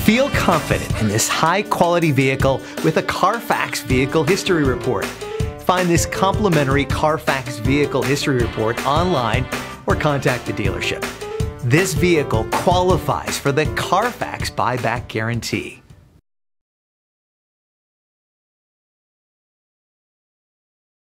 Feel confident in this high-quality vehicle with a Carfax Vehicle History Report. Find this complimentary Carfax Vehicle History Report online or contact the dealership. This vehicle qualifies for the Carfax Buyback Guarantee.